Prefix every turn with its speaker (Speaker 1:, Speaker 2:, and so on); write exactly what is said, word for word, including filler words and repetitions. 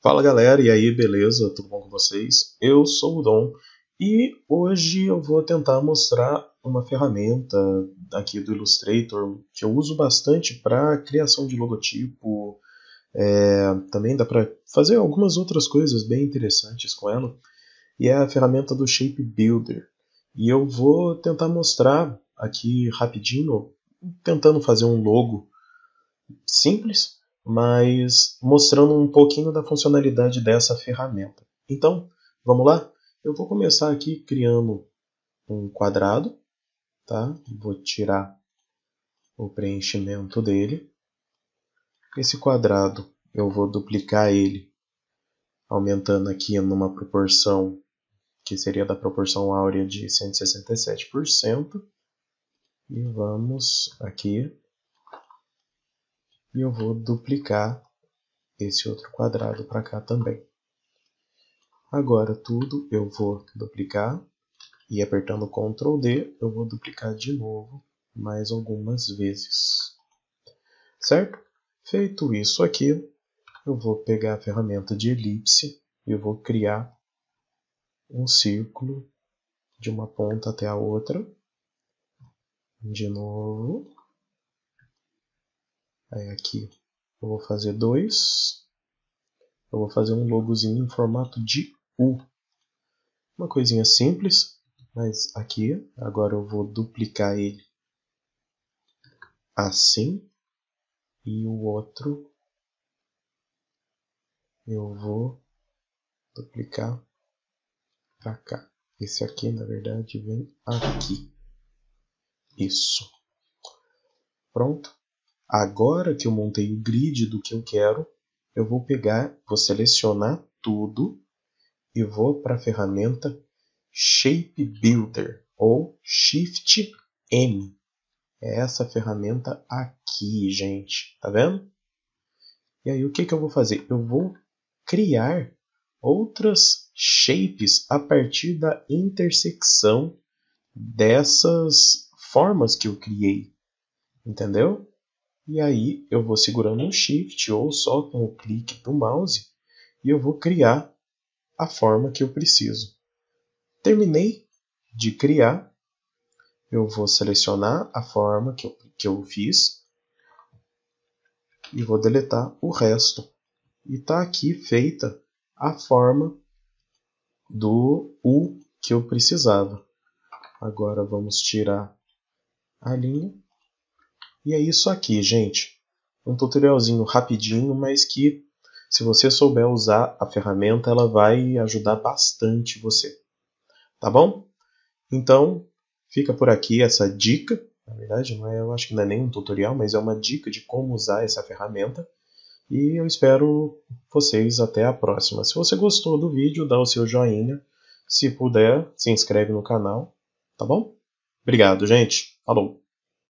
Speaker 1: Fala galera, e aí, beleza? Tudo bom com vocês? Eu sou o Dom e hoje eu vou tentar mostrar uma ferramenta aqui do Illustrator que eu uso bastante para criação de logotipo. É, também dá para fazer algumas outras coisas bem interessantes com ela, e é a ferramenta do Shape Builder. E eu vou tentar mostrar aqui rapidinho, tentando fazer um logo simples, mas mostrando um pouquinho da funcionalidade dessa ferramenta. Então, vamos lá? Eu vou começar aqui criando um quadrado, tá? Vou tirar o preenchimento dele. Esse quadrado eu vou duplicar ele, aumentando aqui numa proporção que seria da proporção áurea de cento e sessenta e sete por cento. E vamos aqui. E eu vou duplicar esse outro quadrado para cá também. Agora tudo eu vou duplicar e apertando control D eu vou duplicar de novo mais algumas vezes. Certo? Feito isso aqui, eu vou pegar a ferramenta de elipse e eu vou criar um círculo de uma ponta até a outra. De novo. Aí aqui eu vou fazer dois. Eu vou fazer um logozinho em formato de U. Uma coisinha simples, mas aqui, agora eu vou duplicar ele assim. E o outro eu vou duplicar para cá. Esse aqui, na verdade, vem aqui. Isso. Pronto. Agora que eu montei o grid do que eu quero, eu vou pegar, vou selecionar tudo e vou para a ferramenta Shape Builder ou Shift M. É essa ferramenta aqui, gente. Tá vendo? E aí o que, que eu vou fazer? Eu vou criar outras shapes a partir da intersecção dessas formas que eu criei. Entendeu? E aí eu vou segurando um Shift ou só com o clique do mouse e eu vou criar a forma que eu preciso. Terminei de criar, eu vou selecionar a forma que eu, que eu fiz e vou deletar o resto. E está aqui feita a forma do U que eu precisava. Agora vamos tirar a linha. E é isso aqui, gente. Um tutorialzinho rapidinho, mas que se você souber usar a ferramenta, ela vai ajudar bastante você. Tá bom? Então, fica por aqui essa dica. Na verdade, não é, eu acho que não é nem um tutorial, mas é uma dica de como usar essa ferramenta. E eu espero vocês até a próxima. Se você gostou do vídeo, dá o seu joinha. Se puder, se inscreve no canal. Tá bom? Obrigado, gente. Falou!